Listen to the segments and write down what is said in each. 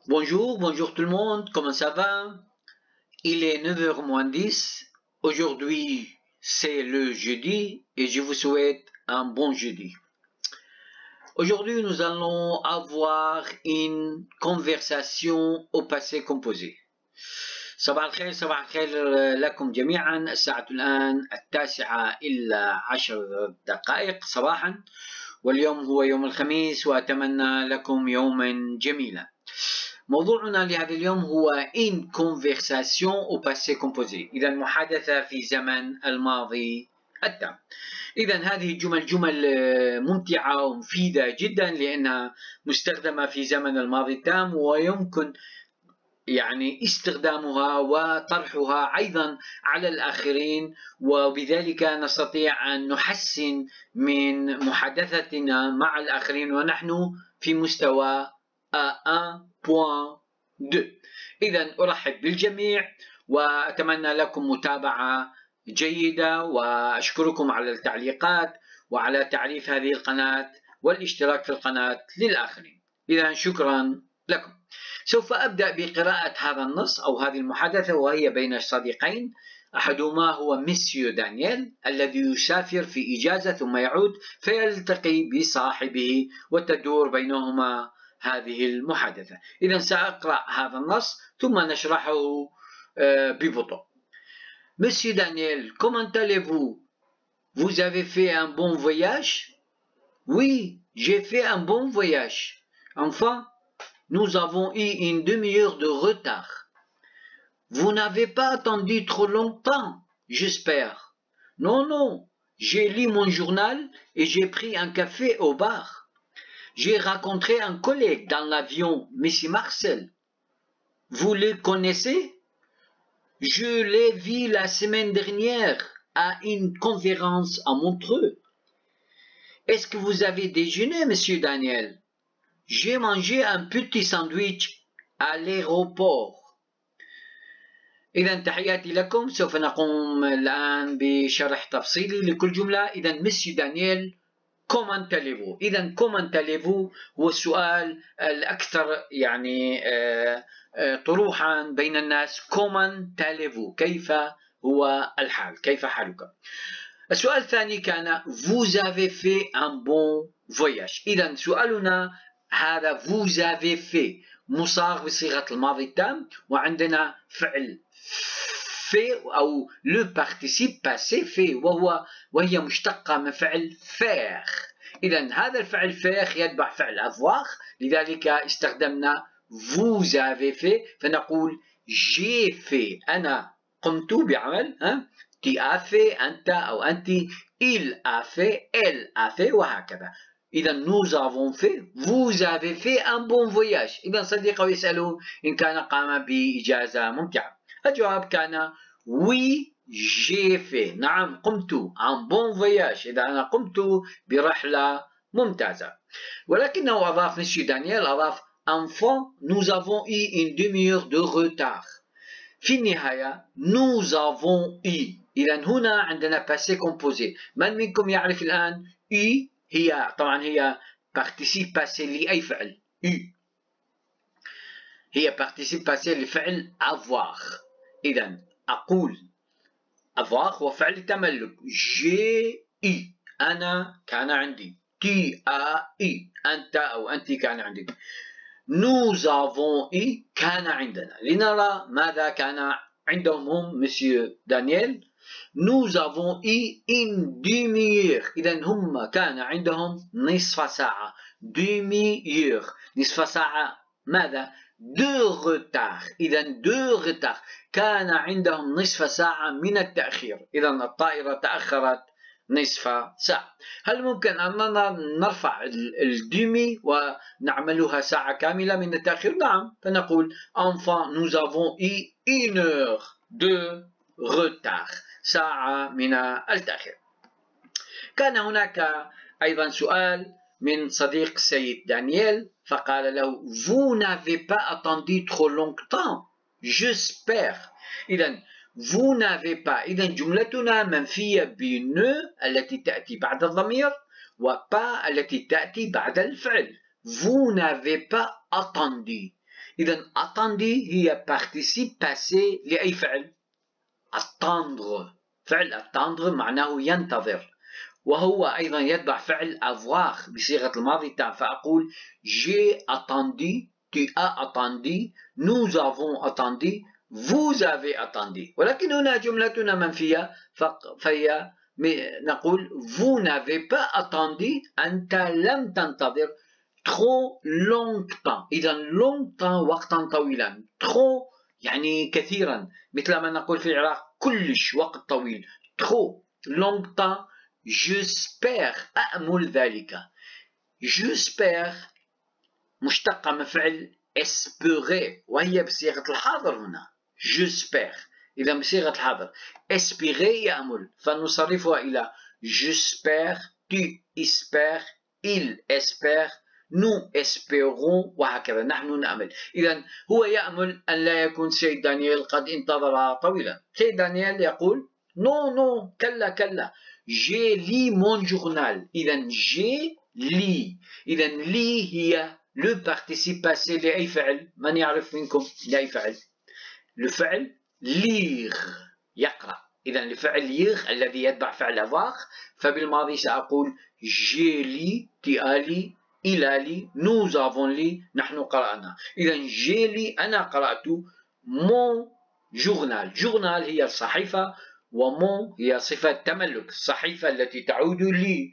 Bonjour, bonjour tout le monde, comment ça va? Il est 9h moins 10. Aujourd'hui, c'est le jeudi et je vous souhaite un bon jeudi. Aujourd'hui, nous allons avoir une conversation au passé composé. صباح الخير صباح الخير لكم جميعا. الساعة الآن 9:10 صباحا، واليوم هو يوم الخميس وأتمنى لكم يوما جميلا. موضوعنا لهذا اليوم هو une conversation au passé composé، إذا محادثة في زمن الماضي التام. إذا هذه الجمل جمل ممتعة ومفيدة جدا لأنها مستخدمة في زمن الماضي التام، ويمكن استخدامها وطرحها أيضا على الآخرين، وبذلك نستطيع أن نحسن من محادثتنا مع الآخرين ونحن في مستوى A1.2. إذا أرحب بالجميع وأتمنى لكم متابعة جيدة، وأشكركم على التعليقات وعلى تعريف هذه القناة والاشتراك في القناة للآخرين. إذا شكرا لكم. سوف أبدأ بقراءة هذا النص أو هذه المحادثة، وهي بين صديقين، أحدهما هو مسيو دانييل الذي يسافر في إجازة ثم يعود فيلتقي بصاحبه وتدور بينهما هذه المحادثة. إذا سأقرأ هذا النص ثم نشرحه ببطء. Monsieur Daniel, comment allez-vous? Vous avez fait un bon voyage? Oui, j'ai fait un bon voyage. Enfin, nous avons eu une demi-heure de retard. Vous n'avez pas attendu trop longtemps, j'espère. Non, non, j'ai lu mon journal et j'ai pris un café au bar. J'ai rencontré un collègue dans l'avion, M. Marcel. Vous le connaissez? Je l'ai vu la semaine dernière à une conférence à Montreux. Est-ce que vous avez déjeuné, Monsieur Daniel? J'ai mangé un petit sandwich à l'aéroport. إذا تحياتي لكم. سوف نقوم الآن بشرح تفصيلي لكل جملة. إذا مسيو دانييل comment allez-vous؟ إذا comment allez-vous هو السؤال الأكثر طروحا بين الناس. comment allez-vous؟ كيف هو الحال؟ كيف حالك؟ السؤال الثاني كان vous avez fait un bon voyage. إذا سؤالنا هذا vous avez fait مصاغ بصيغة الماضي التام، وعندنا فعل fait أو le participe passé fait وهي مشتقة من فعل faire. إذا هذا الفعل faire يتبع فعل avoir، لذلك استخدمنا vous avez fait، فنقول j'ai fait أنا قمت بعمل، tu as fait أنت أو أنت، il a fait elle a fait، وهكذا. إذا nous avons fait vous avez fait un bon voyage. إذا صديقه يسأله إن كان قام بإجازة ممتعة. الجواب كان oui j'ai fait، نعم قمت un bon voyage، إذا أنا قمت برحلة ممتازة. ولكنه أضاف مسيو دانييل أضاف enfin nous avons eu une demi-heure de retard. في النهاية nous avons eu. إذا هنا عندنا passé composé. من منكم يعرف الآن eu هي طبعا هي participe passé لأي فعل. eu هي participe passé لفعل avoir. إذا أقول avoir هو فعل التملك. j'ai eu أنا كان عندي. tu as eu أنت أو أنت كان عندك. nous avons eu كان عندنا. لنرى ماذا كان عندهم هم مسيو دانييل. nous avons eu une demi-heure. إذا هم كان عندهم نصف ساعة. demi-heure نصف ساعة ماذا؟ de retard. إذا de retard كان عندهم نصف ساعة من التأخير. إذا الطائرة تأخرت نصف ساعة. هل ممكن أننا نرفع الديمي ونعملها ساعة كاملة من التأخير؟ نعم، فنقول enfin nous avons eu une heure de retard، ساعة من التأخير. كان هناك أيضا سؤال من صديق السيد دانييل، فقال له vous n'avez pas attendu trop longtemps j'espère. إذا vous n'avez pas، إذا جملتنا منفية ب ne التي تأتي بعد الضمير وبا التي تأتي بعد الفعل. vous n'avez pas attendu إذا attendez هي participe passé لأي فعل. attendre، فعل attendre معناه ينتظر، وهو أيضا يتبع فعل avoir بصيغة الماضي التام. فأقول j'ai attendu، tu as attendu، nous avons attendu، vous avez attendu. ولكن هنا جملتنا منفية، فهي نقول vous n'avez pas attendu، أنت لم تنتظر trop longtemps. إذا longtemps وقتا طويلا، trop يعني كثيرا، مثل ما نقول في العراق كلش وقت طويل، trop longtemps. j'espère أأمل ذلك. j'espère مشتقة من فعل espérer، وهي بصيغة الحاضر هنا j'espère. إذا بصيغة الحاضر espérer يأمل، فنصرفها إلى j'espère، tu espères، il espère، nous espérons، وهكذا نحن نأمل. إذا هو يأمل أن لا يكون سيد دانيال قد انتظر طويلا. سيد دانيال يقول non non، كلا كلا، j'ai lu mon journal. إذا j'ai lu، إذا li هي le participe passé لأي فعل. من يعرف منكم لأي فعل؟ الفعل lire يقرأ. إذا الفعل lire الذي يتبع فعل avoir، فبالماضي سأقول j'ai lu، tu as lu، il a lu، nous avons lu، نحن قرأنا. إذا j'ai lu أنا قرأت mon journal. journal هي الصحيفة، ومون هي صفة تملك، الصحيفة التي تعود لي.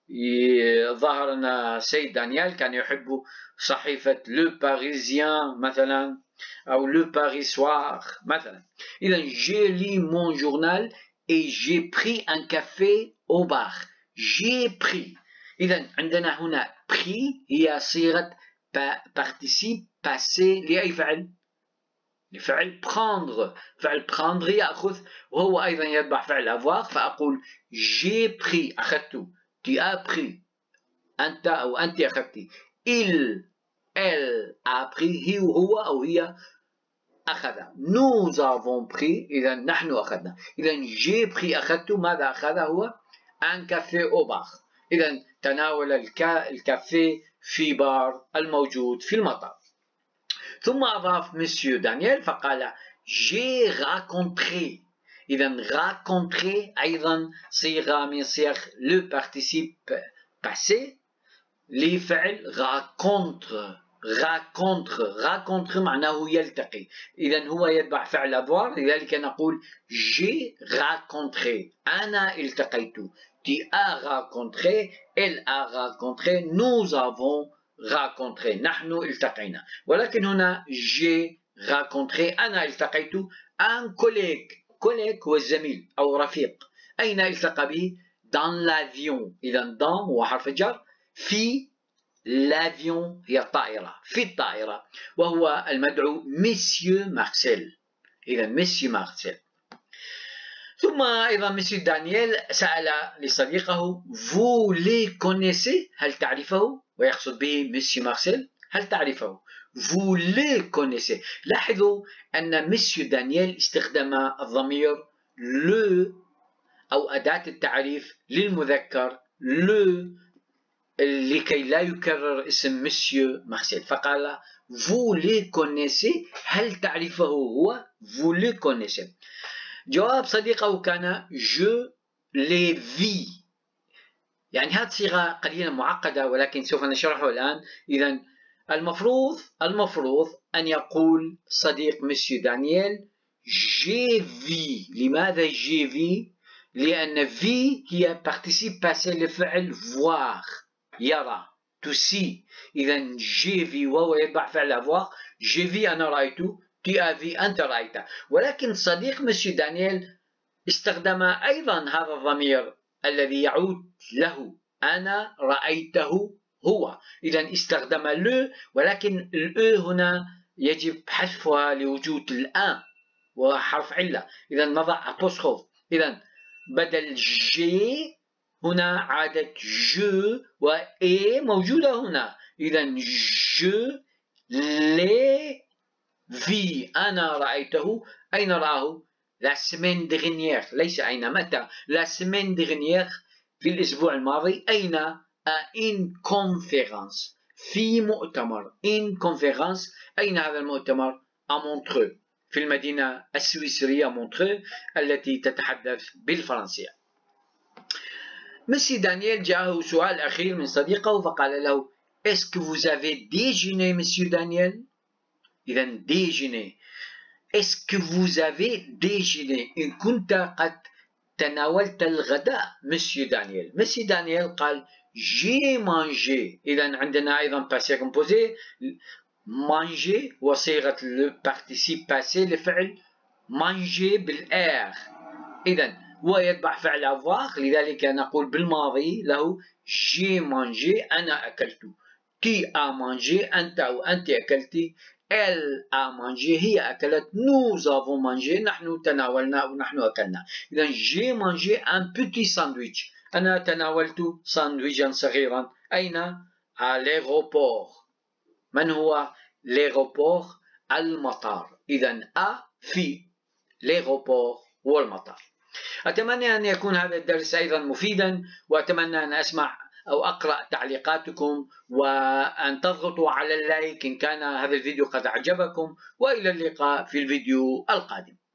ظهر أن سيد دانيال كان يحب صحيفة لو باريزيان مثلا، أو لو باريسوار مثلا. إذا j'ai lu mon journal et j'ai pris un café au bar. j'ai pris. إذا عندنا هنا pris هي صيغة participe passé لأي فعل؟ لفعل prendre. فعل prendre يأخذ، وهو أيضا يتبع فعل avoir. فأقول j'ai pris أخذت، tu as pris أنت أو أنت أخذتي، il elle a pris هي وهو أو هي أخذ، nous avons pris إذا نحن أخذنا. إذا j'ai pris أخذت، ماذا أخذ هو؟ un café au bar. إذا تناول الكافيه في بار الموجود في المطار. ثم أضاف مسيو دانيال فقال j'ai rencontré. إذا rencontré أيضا صيغة من صيغ le participe passé لفعل rencontre. rencontre معناه يلتقي، إذا هو يتبع فعل avoir، لذلك نقول j'ai rencontré أنا التقيت، tu as rencontré، elle a rencontré، nous avons rencontré نحن التقينا. ولكن هنا j'ai rencontré أنا التقيت un collègue هو الزميل أو رفيق. أين التقى به؟ dans l'avion. إذا dans هو حرف جر، في l'avion هي الطائرة، في الطائرة، وهو المدعو مسيو مارسيل. إذا مسيو مارسيل. ثم أيضا مسيو دانيال سأل لصديقه vous les connaissez، هل تعرفه؟ ويقصد به مسيو مارسيل، هل تعرفه؟ vous les connaissez. لاحظوا أن مسيو دانيال استخدم الضمير le أو أداة التعريف للمذكر le لكي لا يكرر اسم مسيو مارسيل، فقال vous les connaissez، هل تعرفه هو؟ vous les connaissez. جواب صديقه كان je les vis. يعني هذه صيغة قليلا معقدة، ولكن سوف نشرحه الآن. إذا المفروض أن يقول صديق مسيو دانيال j'ai vu. لماذا j'ai vu؟ لأن في هي participe passé لفعل voir يرى to see. إذا j'ai vu وهو يتبع فعل avoir، j'ai vu أنا رأيت، tu as vu أنت رأيت. ولكن صديق مسيو دانيال استخدم أيضا هذا الضمير الذي يعود له، أنا رأيته هو. إذا استخدم le، ولكن ال هنا يجب حذفها لوجود الآن وحرف علة. إذا نضع apostrophe. إذا بدل جي هنا عادت جو، وإي موجودة هنا. إذا جو لي في أنا رأيته. أين رآه؟ la semaine dernière، ليس أين، متى؟ la semaine dernière في الأسبوع الماضي. أين؟ à une conférence، في مؤتمر in conférence. أين هذا المؤتمر؟ à Montreux في المدينة السويسرية مونترو التي تتحدث بالفرنسية. مسيو دانييل جاءه سؤال أخير من صديقه فقال له Est-ce que vous avez déjeuné مسيو دانييل؟ إذا déjeuner. Est-ce que vous avez déjeuné؟ إن كنت قد تناولت الغداء مسيو دانييل. مسيو دانييل قال j'ai mangé. إذا عندنا أيضا passé composé. manger وصيغة le participe passé لفعل manger بالآر. إذا هو يتبع فعل avoir، لذلك نقول بالماضي له j'ai mangé أنا أكلت. tu as mangé أنت أو أنت أكلتي. elle a mangé هي أكلت. nous avons mangé نحن تناولنا أو نحن أكلنا. إذا j'ai mangé un petit sandwich أنا تناولت ساندويجا صغيرا. أين؟ à l'aéroport. من هو l'aéroport؟ المطار. إذا في l'aéroport والمطار. أتمنى أن يكون هذا الدرس أيضا مفيدا، وأتمنى أن أسمع أو أقرأ تعليقاتكم، وأن تضغطوا على اللايك إن كان هذا الفيديو قد أعجبكم، وإلى اللقاء في الفيديو القادم.